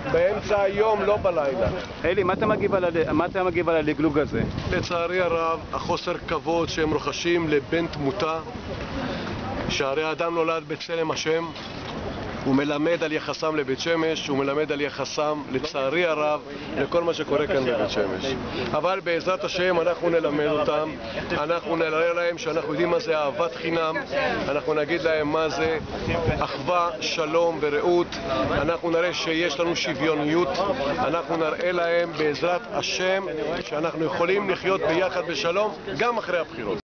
באמצע היום, לא בלילה. אלי, מה אתה מגיב על הלגלוג הזה? לצערי הרב, החוסר כבוד שהם רוכשים לבן תמותה, שהרי האדם נולד בצלם השם, הוא מלמד על יחסם לבית שמש, הוא מלמד על יחסם, לצערי הרב, לכל מה שקורה כאן בבית שמש. אבל בעזרת השם אנחנו נלמד אותם, אנחנו נראה להם שאנחנו יודעים מה זה אהבת חינם, אנחנו נגיד להם מה זה אחווה, שלום ורעות, אנחנו נראה שיש לנו שוויוניות, אנחנו נראה להם בעזרת השם שאנחנו יכולים לחיות ביחד בשלום גם אחרי הבחירות.